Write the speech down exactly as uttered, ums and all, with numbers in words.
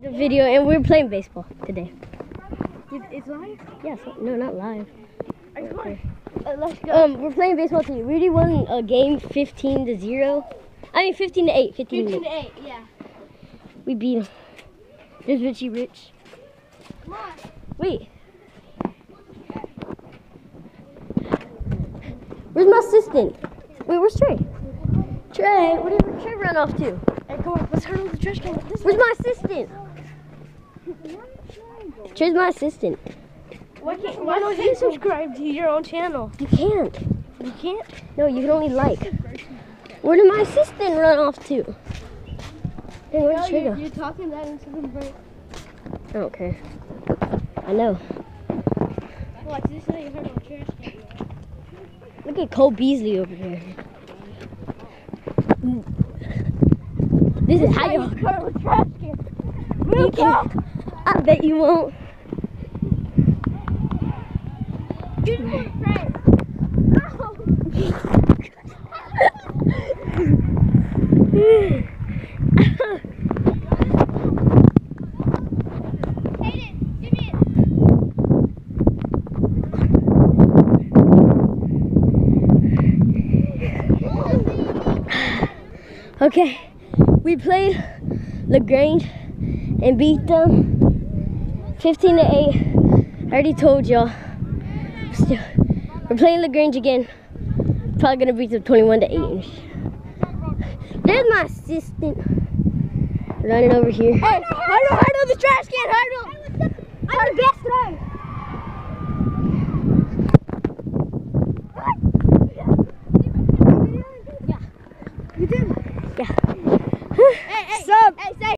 The video, and we're playing baseball today. It's live? Yes, no, not live. Okay. Uh, let's go. Um, we're playing baseball today. We already won a game fifteen to zero. I mean fifteen to eight. fifteen, fifteen to eight, yeah. We beat him. There's Richie Rich. Come on. Wait. Where's my assistant? Wait, where's Trey? Trey, where did Trey run off to? Hey, come on, let's hurdle the trash can. This Where's my assistant? Trey's my assistant. Why, can't, why don't you subscribe to your own channel? You can't. You can't? No, you can only like. Where did my assistant run off to? Hey, where'd No, Trey you're, go? you're talking that into the break. I don't care. I know. Watch, this is how you hurdle the trash can. Look at Cole Beasley over there. This is how you hurdle the trash can. You can't. I bet you won't. Beautiful Trey. Hayden, give me it. Okay, we played LaGrange and beat them fifteen to eight. I already told y'all. We're playing LaGrange again. Probably gonna beat them twenty-one to eight. There's my assistant running over here. Hey, hurdle, hurdle the trash can, hurdle. I'm the best one.